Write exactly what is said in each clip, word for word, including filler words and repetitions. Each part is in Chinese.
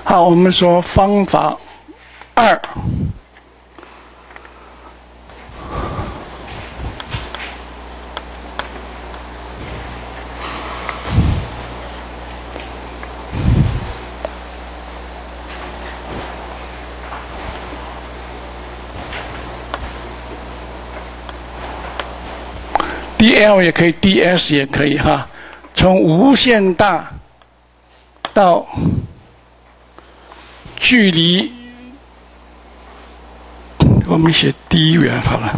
好，我们说方法二。D L 也可以 ，D S 也可以哈，从无限大到距离，我们写 d 远好了，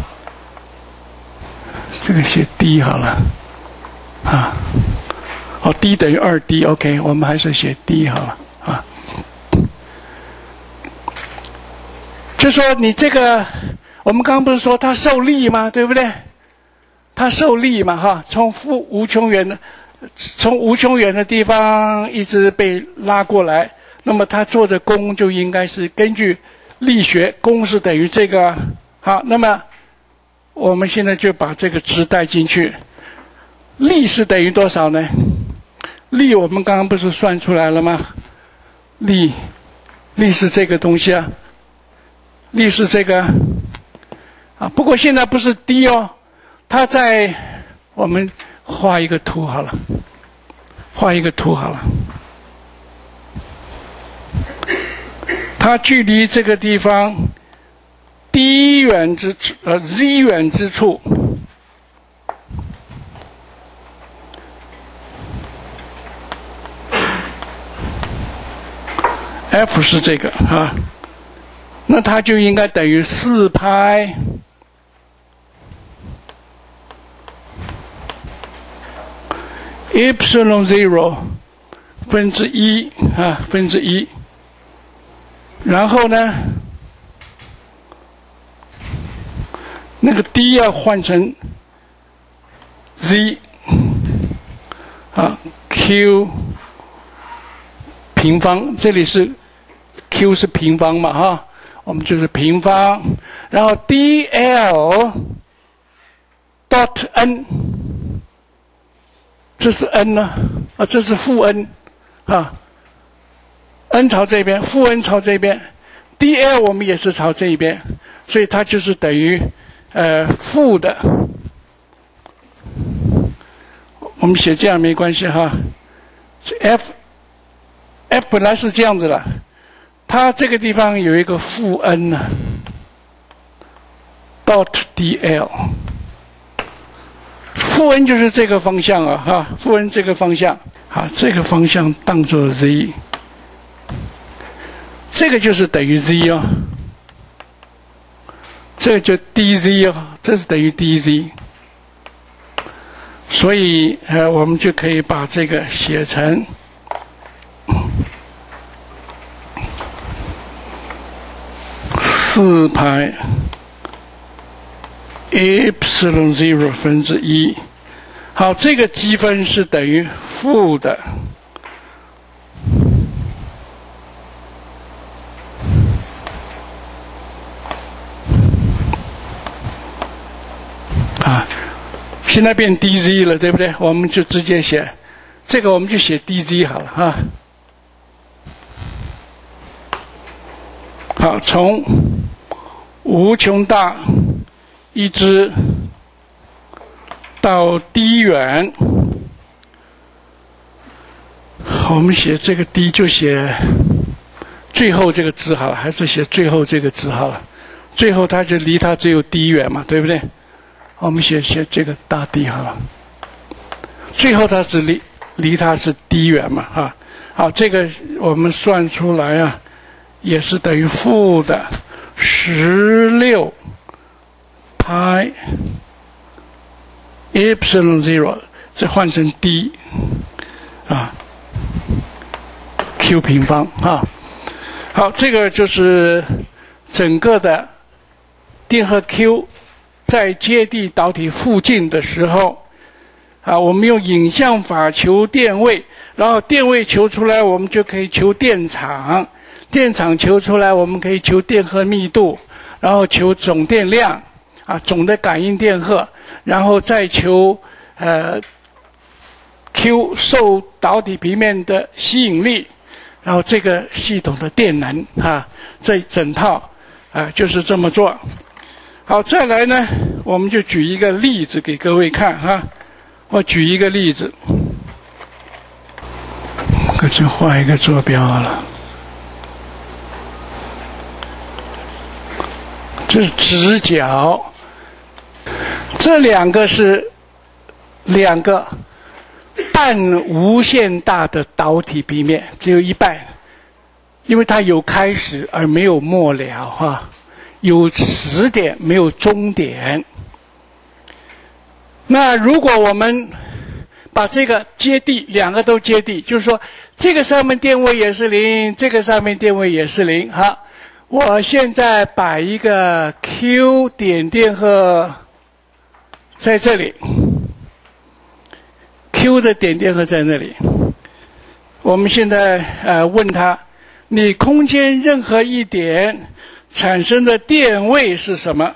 这个写 d 好了，啊，好 ，d 等于二 d，OK， 我们还是写 d 好了啊。就说你这个，我们刚刚不是说它受力吗？对不对？它受力嘛，哈，从负无穷远的，从无穷远的地方一直被拉过来，那么它做的功就应该是根据力学，功是等于这个，好，那么我们现在就把这个值带进去，力是等于多少呢？力我们刚刚不是算出来了吗？力，力是这个东西啊，力是这个，啊，不过现在不是 d 哦。它在我们画一个图好了，画一个图好了。它距离这个地方 d 远之呃 z 远之处，F 是这个啊，那它就应该等于四派。epsilon zero 分之一啊，分之一，然后呢，那个 d 要换成 z 啊 q 平方，这里是 q 是平方嘛哈，我们就是平方，然后 dl dot n。这是 n 呢，啊，这是负 n， 啊 ，n 朝这边，负 n 朝这边 ，dl 我们也是朝这一边，所以它就是等于呃负的。我们写这样没关系哈 ，f f 本来是这样子了，它这个地方有一个负 n 呢 ，dot dl。负 n 就是这个方向啊，哈，负 n 这个方向，好，这个方向当作 z， 这个就是等于 z 哦，这个就 dz 哦，这是等于 dz， 所以呃，我们就可以把这个写成四派 epsilon zero 分之一。好，这个积分是等于负的啊，现在变 dz 了，对不对？我们就直接写这个，我们就写 dz 好了啊。好，从无穷大一直到 d 远，我们写这个 d 就写最后这个值好了，还是写最后这个值好了？最后它就离它只有 d 远嘛，对不对？我们写写这个大 D 好了。最后它只离离它是 d 远嘛，哈。好，这个我们算出来啊，也是等于负的十六派。epsilon zero 这换成 d 啊 q 平方啊，好，这个就是整个的电荷 q 在接地导体附近的时候啊，我们用影像法求电位，然后电位求出来，我们就可以求电场，电场求出来，我们可以求电荷密度，然后求总电量。啊，总的感应电荷，然后再求呃 Q 受导体平面的吸引力， 然后这个系统的电能啊，这整套啊就是这么做。好，再来呢，我们就举一个例子给各位看哈。我举一个例子，我就画一个坐标了。这是直角，这两个是两个半无限大的导体平面，只有一半，因为它有开始而没有末了哈，有始点没有终点。那如果我们把这个接地，两个都接地，就是说这个上面电位也是零，这个上面电位也是零。好，我现在把一个 Q 点电荷在这里 ，Q 的点电荷在那里。我们现在呃问他，你空间任何一点产生的电位是什么？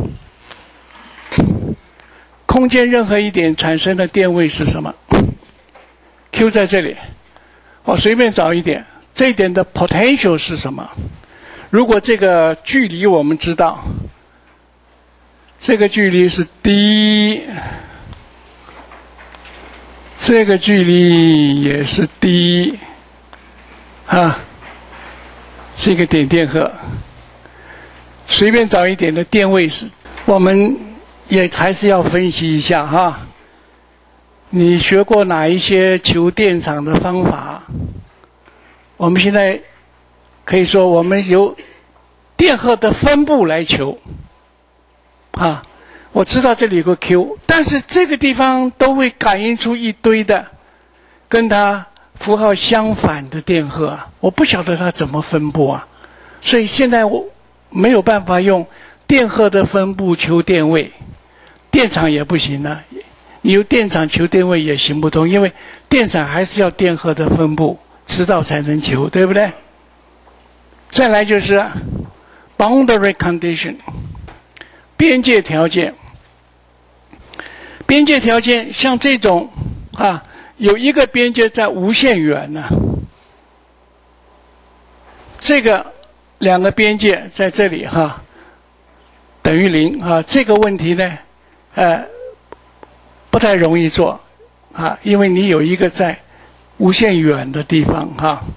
空间任何一点产生的电位是什么 ？Q 在这里，我随便找一点，这一点的 potential 是什么？如果这个距离我们知道，这个距离是 d， 这个距离也是 d， 啊，是一个点电荷，随便找一点的电位是，我们也还是要分析一下哈。你学过哪一些求电场的方法？我们现在可以说，我们由电荷的分布来求。啊，我知道这里有个 Q， 但是这个地方都会感应出一堆的跟它符号相反的电荷啊，我不晓得它怎么分布啊，所以现在我没有办法用电荷的分布求电位。电场也不行啊，你由电场求电位也行不通，因为电场还是要电荷的分布，知道才能求，对不对？再来就是 boundary condition， 边界条件。边界条件像这种啊，有一个边界在无限远呢、啊，这个两个边界在这里哈、啊，等于零啊，这个问题呢？呃，不太容易做啊，因为你有一个在无限远的地方哈、啊。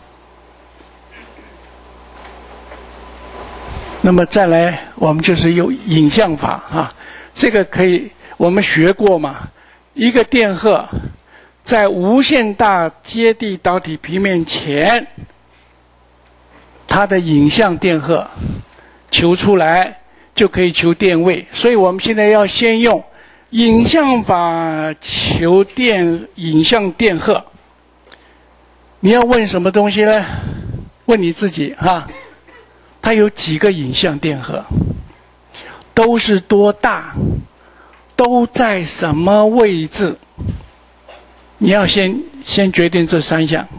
那么再来，我们就是用影像法啊，这个可以我们学过嘛？一个电荷在无限大接地导体平面前，它的影像电荷求出来就可以求电位，所以我们现在要先用影像法求电影像电荷。你要问什么东西呢？问你自己哈，它有几个影像电荷？都是多大？都在什么位置？你要先先决定这三项。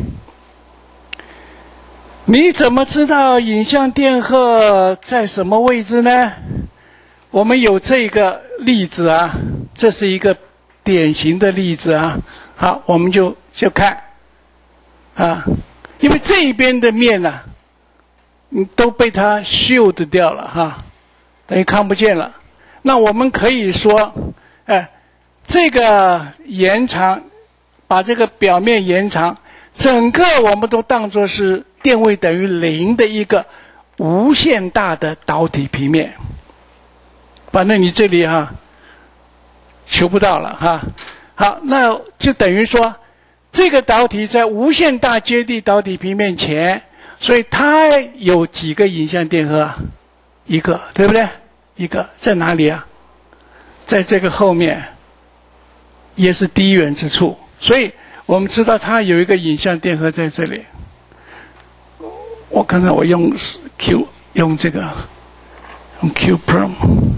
你怎么知道影像电荷在什么位置呢？我们有这个例子啊，这是一个典型的例子啊。好，我们就就看啊，因为这一边的面呢、啊，嗯，都被它 shield 掉了哈，等于看不见了。那我们可以说，哎，这个延长，把这个表面延长，整个我们都当作是电位等于零的一个无限大的导体平面。反正你这里哈、啊、求不到了哈。好，那就等于说这个导体在无限大接地导体平面前，所以它有几个影像电荷？一个，对不对？一个在哪里啊？在这个后面，也是低远之处，所以我们知道它有一个影像电荷在这里。我看看，我用 Q 用这个用 Q prime。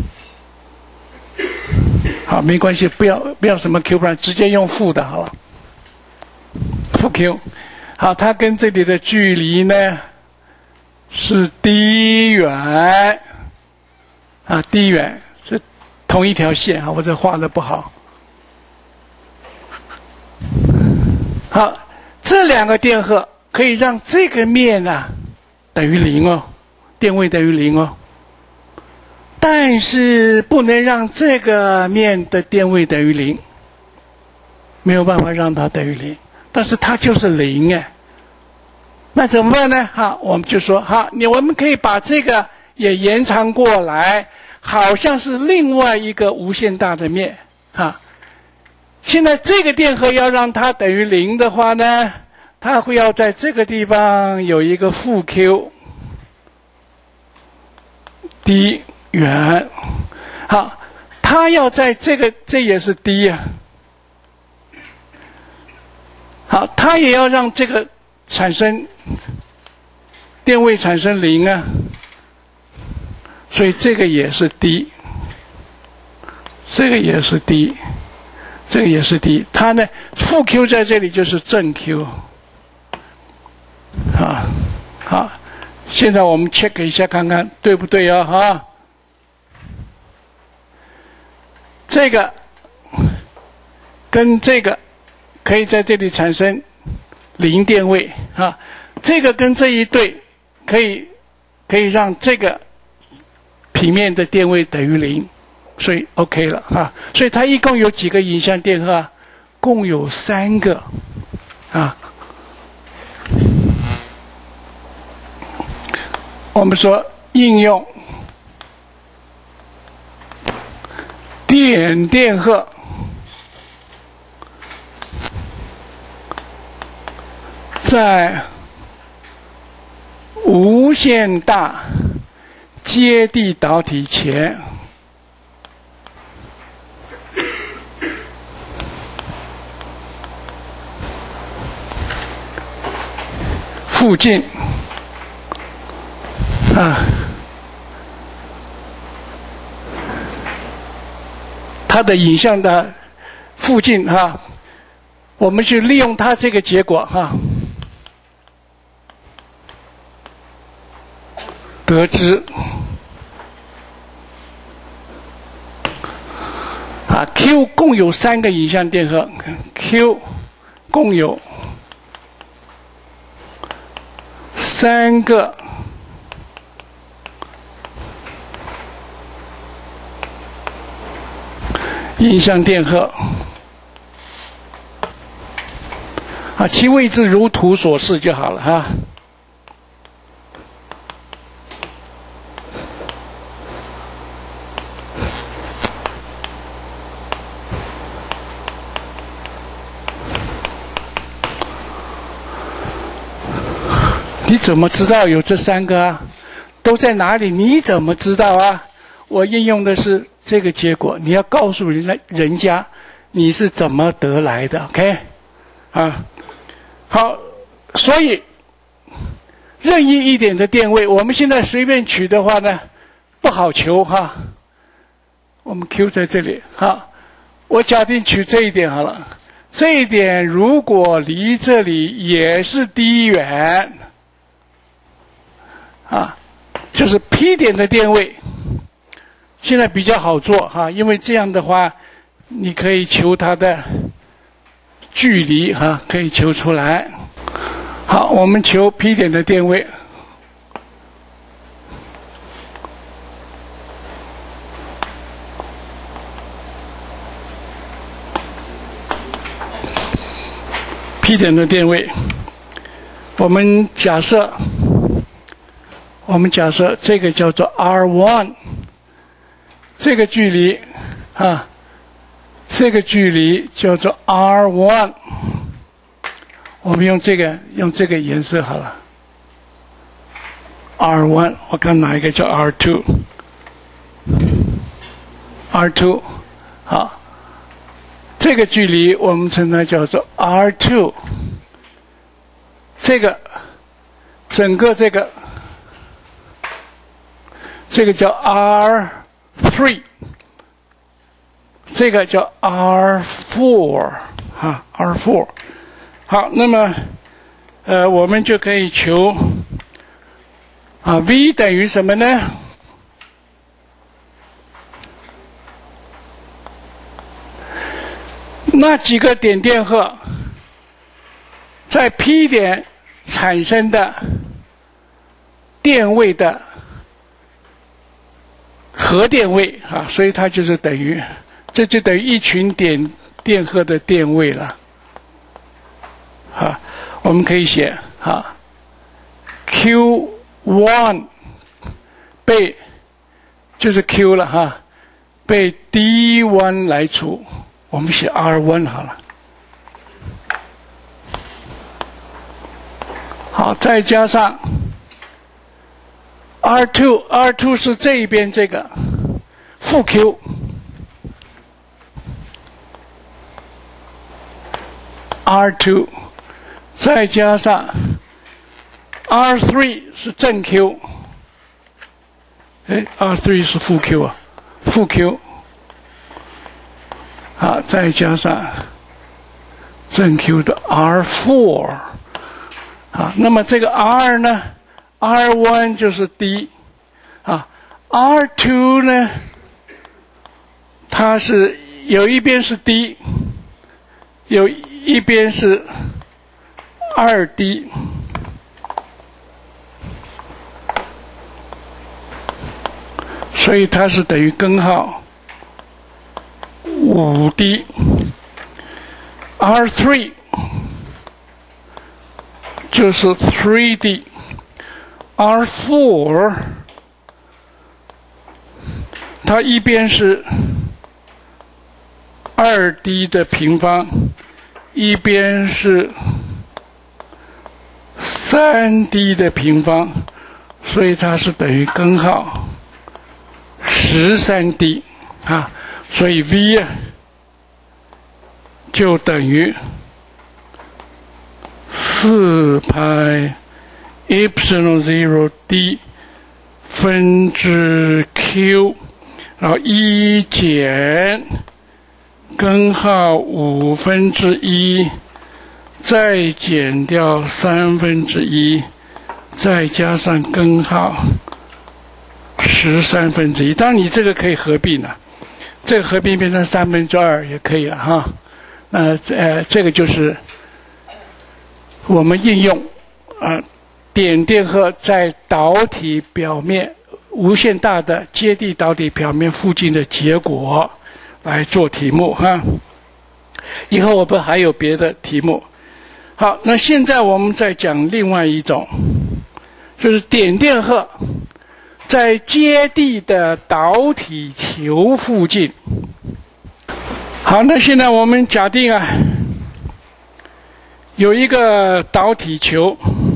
好，没关系，不要不要什么 Q prime， 直接用负的好了。负 Q， 好，它跟这里的距离呢是低远啊，低远是同一条线啊，我这画的不好。好，这两个电荷可以让这个面啊等于零哦，电位等于零哦。但是不能让这个面的电位等于零，没有办法让它等于零，但是它就是零哎。那怎么办呢？好，我们就说好，你我们可以把这个也延长过来，好像是另外一个无限大的面啊。现在这个电荷要让它等于零的话呢，它会要在这个地方有一个负 Q d 圆，好，它要在这个，这也是 d 啊，好，它也要让这个产生电位产生零啊，所以这个也是 d， 这个也是 d， 这个也是 d， 它呢负 q 在这里就是正 q， 啊，好，现在我们 check 一下看看对不对啊？哈。这个跟这个可以在这里产生零电位啊，这个跟这一对可以可以让这个平面的电位等于零，所以 OK 了啊。所以它一共有几个影像电荷啊？共有三个啊。我们说应用点电荷在无限大接地导体前附近啊，它的影像的附近哈、啊，我们去利用它这个结果哈、啊，得知啊 Q 共有三个影像电荷 ，Q 共有三个影像电荷啊，其位置如图所示就好了哈。你怎么知道有这三个啊？都在哪里？你怎么知道啊？我应用的是这个结果，你要告诉人家人家你是怎么得来的 ，OK？ 啊，好，所以任意一点的电位，我们现在随便取的话呢，不好求哈。我们 Q 在这里，好，我假定取这一点好了。这一点如果离这里也是 d 远，啊，就是 P 点的电位。现在比较好做哈，因为这样的话，你可以求它的距离哈，可以求出来。好，我们求 P 点的电位。P 点的电位，我们假设，我们假设这个叫做 R 一。这个距离啊，这个距离叫做 R 一， 我们用这个用这个颜色好了。R 一， 我看哪一个叫 R 二 R 二， 好，这个距离我们称它叫做 R 二， 这个整个这个这个叫 R 三， 这个叫 R 四 哈 R 四， 好，那么呃我们就可以求啊 V 等于什么呢？那几个点电荷在 P 点产生的电位的核电位啊，所以它就是等于，这就等于一群点电荷的电位了。啊，我们可以写啊 ，Q 一 被就是 Q 了哈，被 D 一 来除，我们写 R 一 好了。好，再加上 R 二 R 二 是这一边这个负 Q， R 二 再加上 R 三 是正 Q， 哎 ，R 三 是负 Q 啊，负 Q， 好，再加上正 Q 的 R 四。啊，那么这个 R 呢 ，R 一 就是 D， 啊 ，R 二 呢，它是有一边是 D， 有一边是二 D， 所以它是等于根号五 D，R 三。就是 三 D， R 四 它一边是二 D 的平方，一边是三 D 的平方，所以它是等于根号十三 D 啊，所以 V 就等于四派 epsilon zero d 分之 q， 然后一减根号五分之一，再减掉三分之一，再加上根号十三分之一。当然，你这个可以合并了，这个合并变成三分之二也可以了哈。那呃，这个就是我们应用啊、呃、点电荷在导体表面无限大的接地导体表面附近的结果来做题目哈。以后我们还有别的题目。好，那现在我们再讲另外一种，就是点电荷在接地的导体球附近。好，那现在我们假定啊，有一个导体球，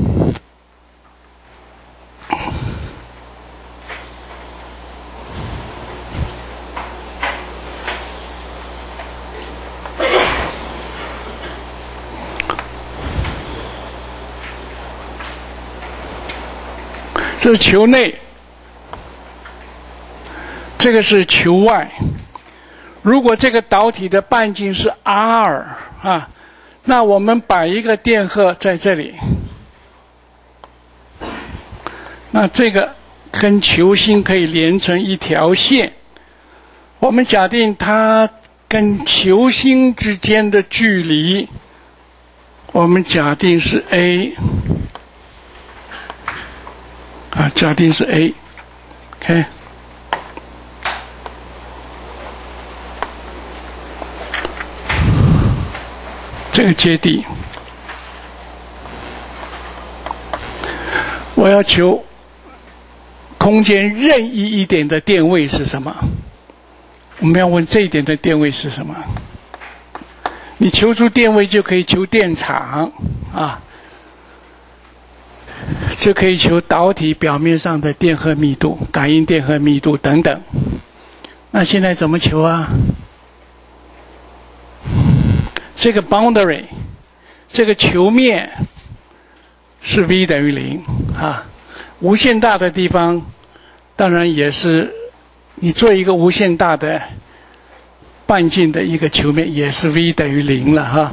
这是球内，这个是球外。如果这个导体的半径是 R 啊，那我们摆一个电荷在这里，那这个跟球心可以连成一条线。我们假定它跟球心之间的距离，我们假定是 A， 啊，假定是 A，OK。这个接地，我要求空间任意一点的电位是什么？我们要问这一点的电位是什么？你求出电位就可以求电场啊，就可以求导体表面上的电荷密度、感应电荷密度等等。那现在怎么求啊？这个 boundary， 这个球面是 v 等于零啊，无限大的地方，当然也是你做一个无限大的半径的一个球面，也是 v 等于零了哈。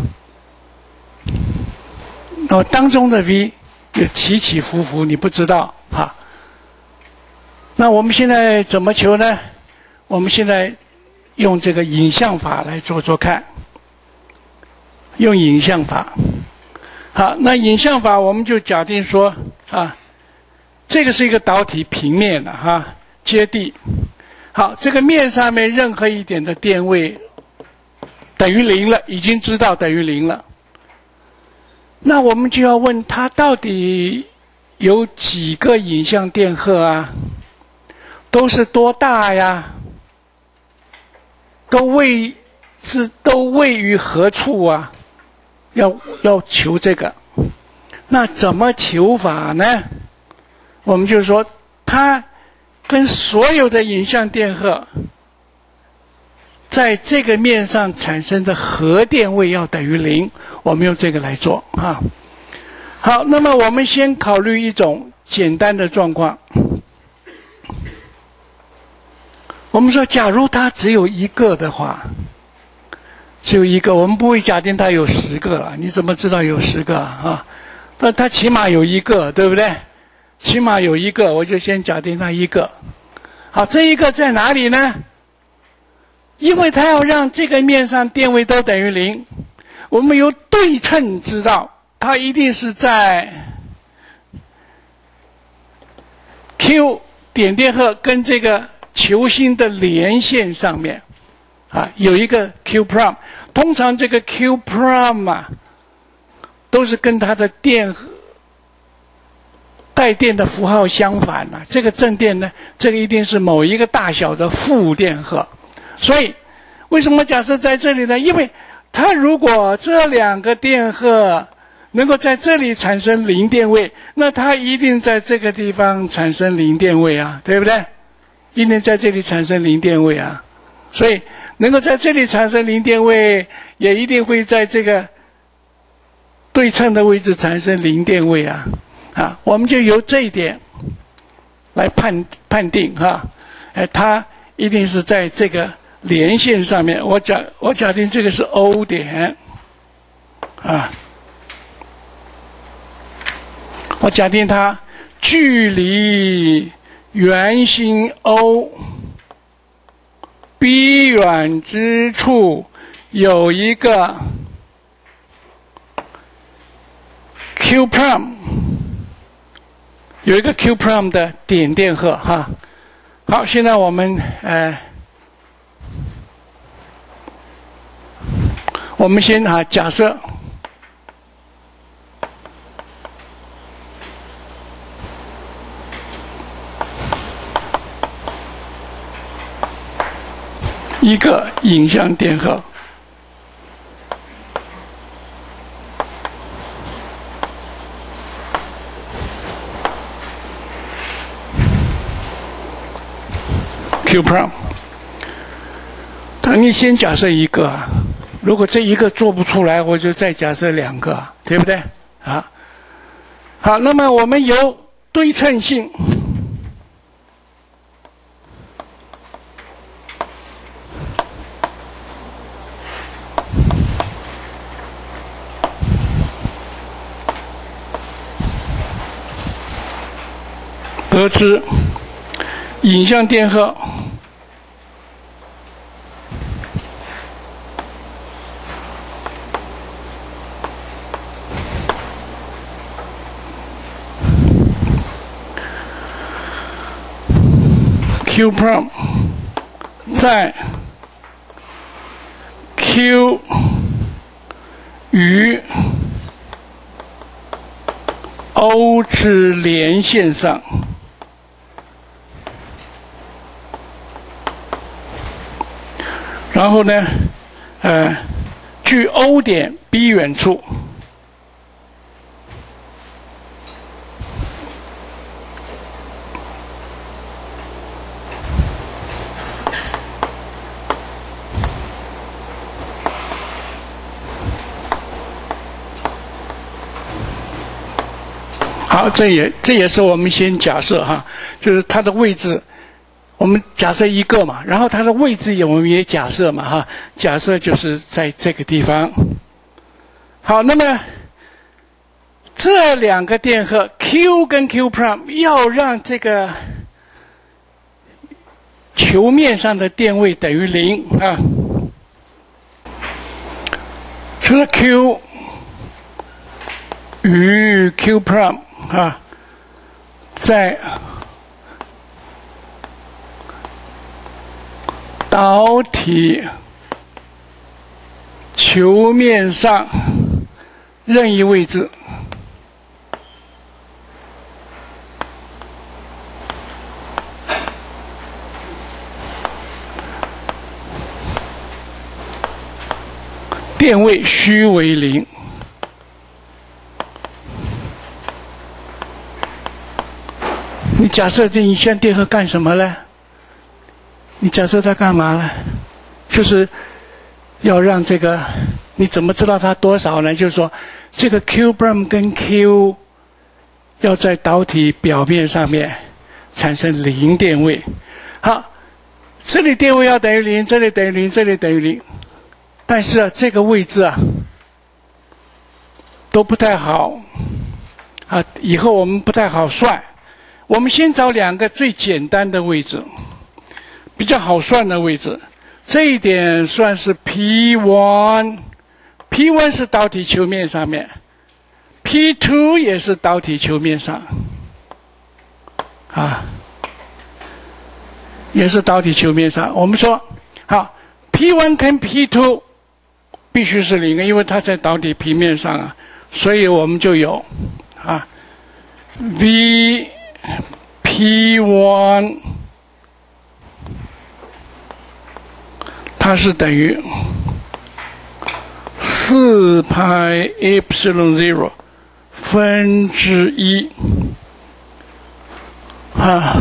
那么当中的 v 有起起伏伏，你不知道哈。那我们现在怎么求呢？我们现在用这个影像法来做做看。用影像法， 好，那影像法我们就假定说啊，这个是一个导体平面的哈，接地。好，这个面上面任何一点的电位等于零了，已经知道等于零了。那我们就要问它到底有几个影像电荷啊？都是多大呀？都位是都位于何处啊？要要求这个，那怎么求法呢？我们就说它跟所有的影像电荷在这个面上产生的核电位要等于零，我们用这个来做啊。好，那么我们先考虑一种简单的状况。我们说，假如它只有一个的话，只有一个，我们不会假定它有十个了。你怎么知道有十个啊？那它起码有一个，对不对？起码有一个，我就先假定它一个。好，这一个在哪里呢？因为它要让这个面上电位都等于零，我们由对称知道，它一定是在 Q 点电荷跟这个球星的连线上面，啊，有一个 Q prime。通常这个 Q prime 啊，都是跟它的电带电的符号相反了、啊。这个正电呢，这个一定是某一个大小的负电荷。所以，为什么假设在这里呢？因为它如果这两个电荷能够在这里产生零电位，那它一定在这个地方产生零电位啊，对不对？一定在这里产生零电位啊，所以能够在这里产生零电位，也一定会在这个对称的位置产生零电位啊。啊，我们就由这一点来判判定哈，哎，它一定是在这个连线上面。我假我假定这个是 O 点，啊，我假定它距离圆心 O B 远之处有一个 Q prime， 有一个 Q prime 的点电荷哈。好，现在我们呃，我们先啊假设一个影像电荷Q prime， 等你先假设一个，如果这一个做不出来，我就再假设两个，对不对？啊，好，那么我们由对称性得知影像电荷Q prime 在 Q 与 O 之连线上，然后呢，呃，距 O 点 B 远处，好，这也这也是我们先假设哈，就是它的位置。我们假设一个嘛，然后它的位置也我们也假设嘛哈，假设就是在这个地方。好，那么这两个电荷 Q 跟 Q prime 要让这个球面上的电位等于零啊，除了 Q 与 Q prime 啊，在导体球面上任意位置。电位须为零。你假设这一线电荷干什么呢？你假设它干嘛呢？就是要让这个，你怎么知道它多少呢？就是说，这个 Q prime 跟 Q 要在导体表面上面产生零电位。好，这里电位要等于零，这里等于零，这里等于零。但是啊，这个位置啊都不太好啊，以后我们不太好算。我们先找两个最简单的位置，比较好算的位置。这一点算是 P 一 P 一 是导体球面上面 ，P 二 也是导体球面上，啊，也是导体球面上。我们说好 ，P 一 跟 P 二 必须是零，因为它在导体平面上啊，所以我们就有啊 ，V P 一 它是等于四派 epsilon zero 分之一啊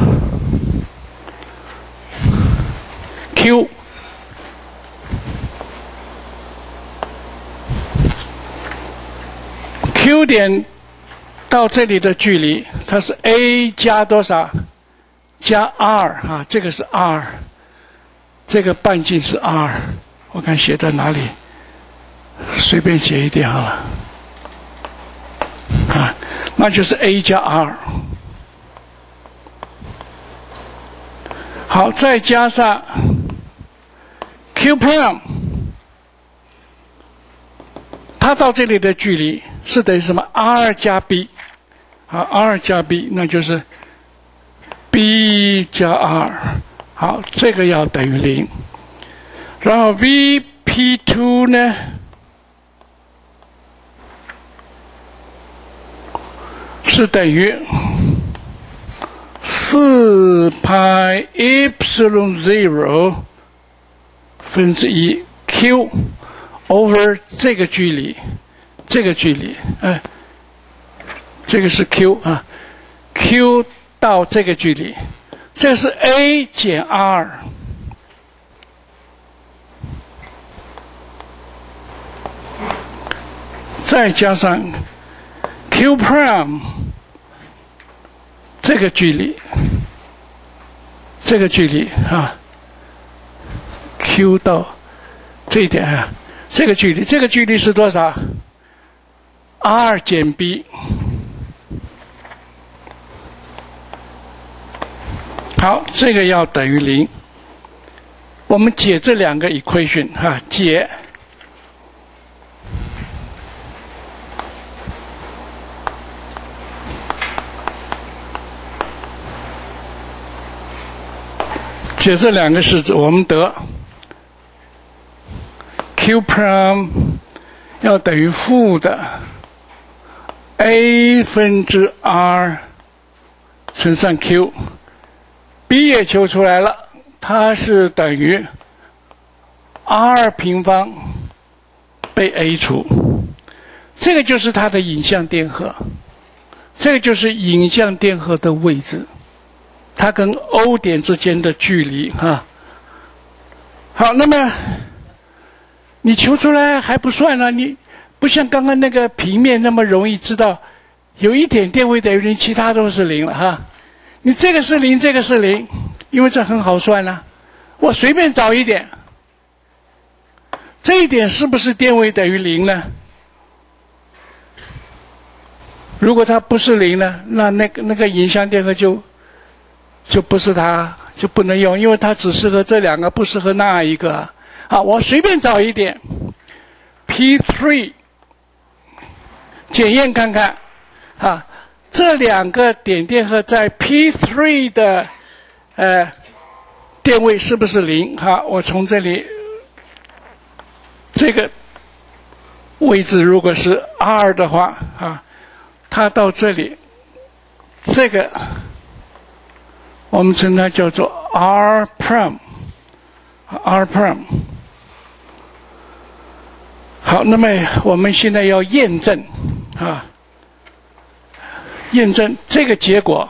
Q。Q 点到这里的距离，它是 A 加多少？加 R 啊，这个是 R， 这个半径是 R， 我看写在哪里，随便写一点好了，啊，那就是 A 加 R。好，再加上 Q prime， 它到这里的距离是等于什么 ？R 加 B， 好 ，R 加 B， 那就是 B 加 R。好，这个要等于零。然后 V P 二 呢，是等于四派 epsilon zero 分之一 Q over 这个距离。这个距离，哎，这个是 Q 啊 ，Q 到这个距离，这是 A 减 R， 再加上 Q prime 这个距离，这个距离啊 ，Q 到这一点啊，这个距离，这个距离是多少？R 减 B， 好，这个要等于零。我们解这两个 equation 哈，解解这两个式子，我们得 Q prime 要等于负的。A 分之 R 乘上 Q，B 也求出来了，它是等于 R 平方被 A 除，这个就是它的影像电荷，这个就是影像电荷的位置，它跟 O 点之间的距离啊。好，那么你求出来还不算呢、啊，你。不像刚刚那个平面那么容易知道，有一点电位等于零，其他都是零了哈。你这个是零，这个是零，因为这很好算了、啊。我随便找一点，这一点是不是电位等于零呢？如果它不是零呢，那那个那个影像电荷就就不是它，就不能用，因为它只适合这两个，不适合那一个。好，我随便找一点 ，P 三。 检验看看，啊，这两个点电荷在 P 三 的呃电位是不是零？哈，我从这里这个位置如果是 R 的话，啊，它到这里，这个我们称它叫做 R prime，R prime。好，那么我们现在要验证啊，验证这个结果。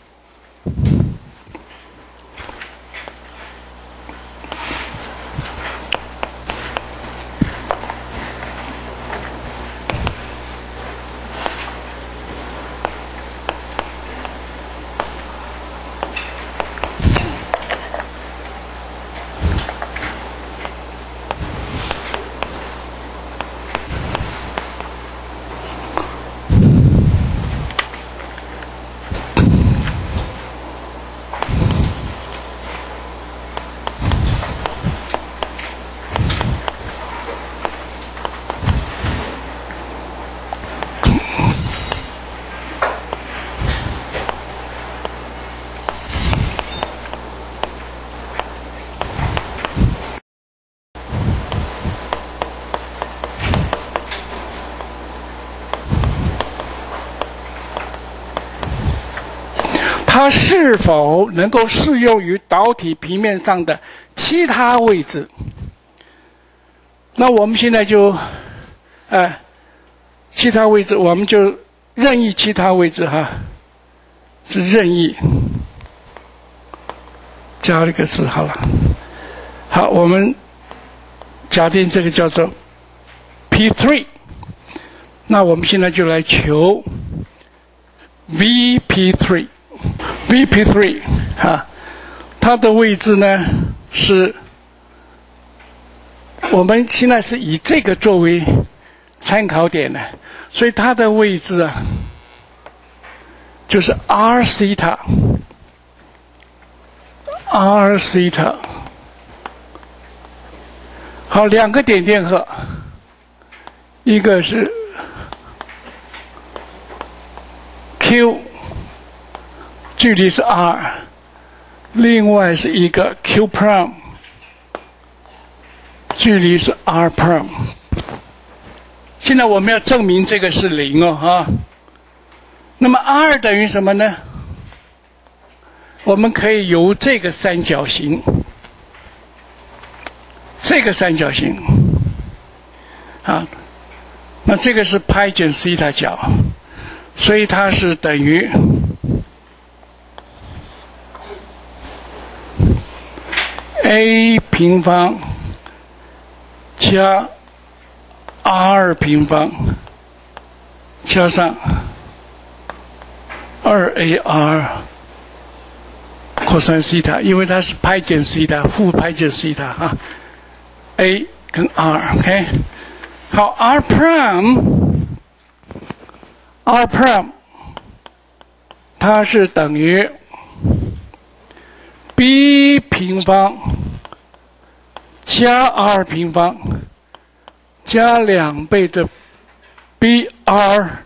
它是否能够适用于导体平面上的其他位置？那我们现在就，呃，其他位置我们就任意其他位置哈，是任意，加了一个字好了。好，我们假定这个叫做 P 三， 那我们现在就来求 V P 三。V P 三 哈，它的位置呢是，我们现在是以这个作为参考点的，所以它的位置啊，就是 R 西塔 ，R 西塔。好，两个点电荷，一个是 Q。距离是 R， 另外是一个 Q prime， 距离是 R prime。现在我们要证明这个是零哦，哈。那么 R 等于什么呢？我们可以由这个三角形，这个三角形，啊，那这个是派减西塔角，所以它是等于。A 平方加 R 平方加上二 A R cos 西塔，因为它是派减西塔，负派减西塔啊。A 跟 R，OK， 好 ，R prime，R prime， 它是等于 B 平方加 R 平方加两倍的 B R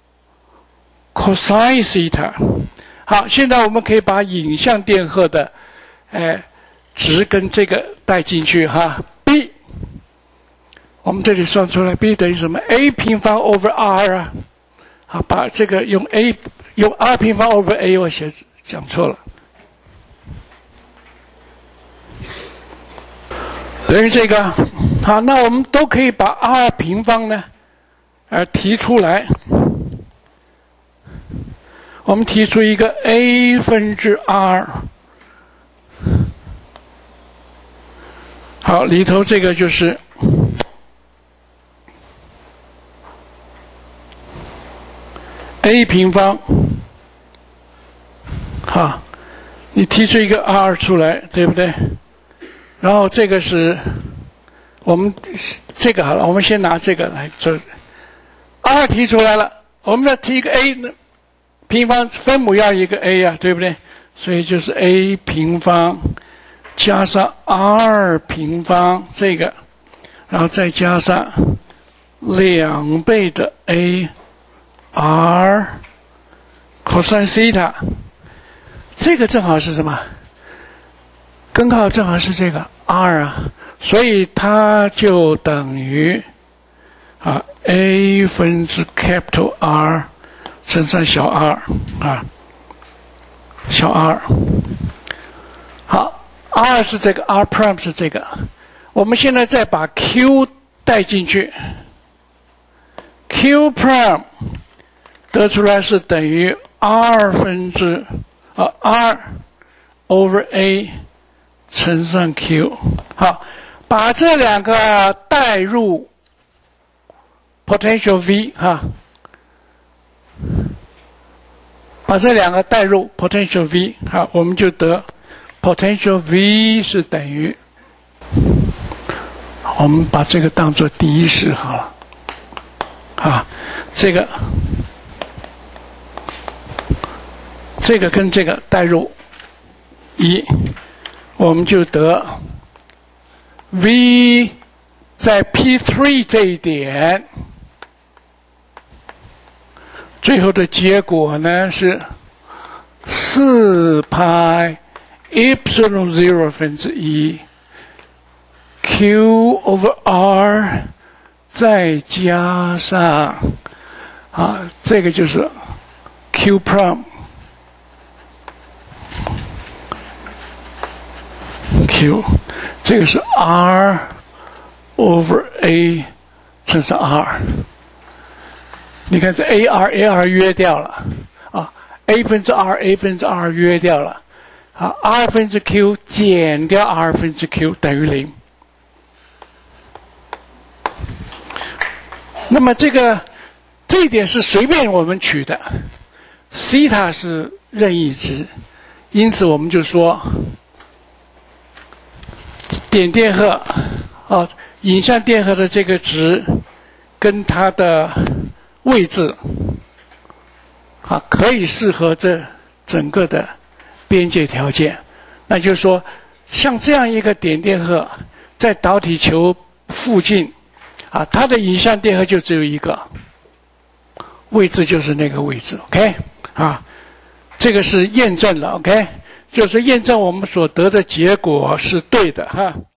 cos 西塔。好，现在我们可以把影像电荷的，哎，值跟这个带进去哈。B， 我们这里算出来 ，B 等于什么 ？A 平方 over R 啊。好，把这个用 A 用 R 平方 over A， 我写讲错了。等于这个，好，那我们都可以把 R 平方呢，呃，提出来。我们提出一个 A 分之 R， 好，里头这个就是 A 平方，好，你提出一个 R 出来，对不对？然后这个是我们这个好了，我们先拿这个来做 ，R 提出来了，我们要提一个 A 平方，分母要一个 A 啊，对不对？所以就是 A 平方加上 R 平方这个，然后再加上两倍的 A r cosine theta， 这个正好是什么？根号正好是这个 r 啊，所以它就等于啊 a 分之 capital R 乘上小 r 啊，小 r。好 ，r 是这个 r prime 是这个，我们现在再把 q 带进去 ，q prime 得出来是等于 r 分之啊 r over a 乘上 q。好，把这两个带入 potential v 哈，把这两个带入 potential v， 好，我们就得 potential v 是等于，我们把这个当作第一式好了，啊，这个这个跟这个带入一，我们就得 v 在 P 三 这一点。最后的结果呢是四派 epsilon zero 分之一 q over r 再加上啊，这个就是 q prime q， 这个是 r over a 乘上 r。你看这 a r a r 约掉了啊 ，a 分之 r a 分之 r 约掉了，啊 r 分之 q 减掉 r 分之 q 等于零。那么这个这一点是随便我们取的，西塔是任意值，因此我们就说点电荷啊，影像电荷的这个值跟它的位置啊，可以适合这整个的边界条件。那就是说，像这样一个点电荷在导体球附近啊，它的影像电荷就只有一个，位置就是那个位置 ，OK 啊，这个是验证了 ，OK， 就是验证我们所得的结果是对的哈。